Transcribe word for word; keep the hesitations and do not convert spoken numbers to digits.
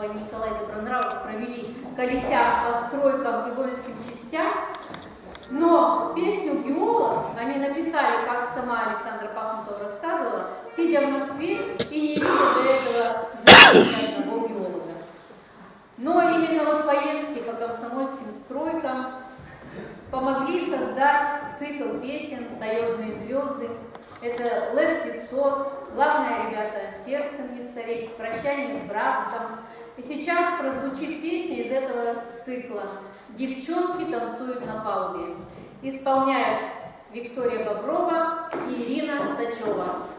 и Николай Добронравов провели, колеся по стройкам и воинским частям. Но песню «Геолог» они написали, как сама Александра Пахмутова рассказывала, сидя в Москве и не видя до этого жизни ни одного геолога. Но именно вот поездки по комсомольским стройкам помогли создать цикл песен «Таежные звезды». Это ЛЭП пятьсот, главное, ребята, сердцем не стареть, прощание с братством. И сейчас прозвучит песня из этого цикла «Девчонки танцуют на палубе». Исполняют Виктория Боброва и Ирина Сачева.